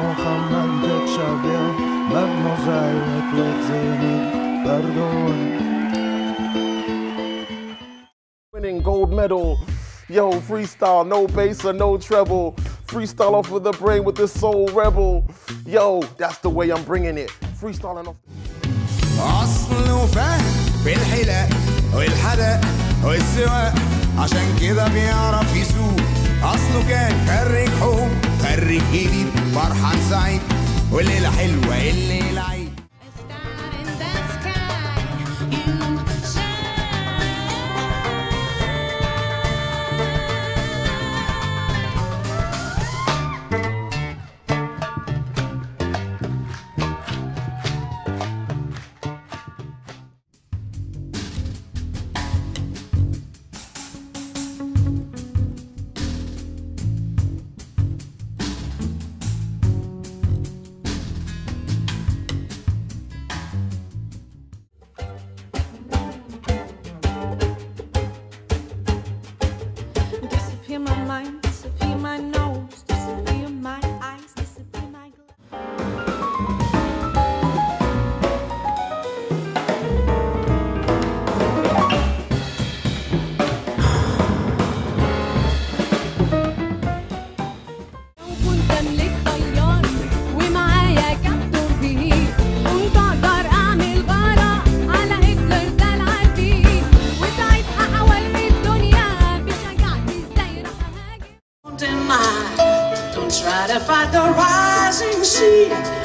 jammer Mademoiselle, tu exhibit, pardon. Winning gold medal. Yo, freestyle, no bass or no treble. Freestyle off of the brain with the soul rebel. Yo, that's the way I'm bringing it. Freestyling off. أصل وفهم بالحلاق والحدق والسواق عشان كده بيعرف يسوق. أصله كان خريج حقوق، خريج جديد، فرحان سعيد، والليلة حلوة الليلة عيد. Disappear my mind, disappear my nose, disappear my eyes, disappear my كنت املك طيار ومعايا كابتن بيه، كنت اقدر اعمل غاره على هتلر ده العتيق، وساعتها حولت الدنيا بشجاعتي ازاي راح اهاجم. Don't try to fight the rising sea.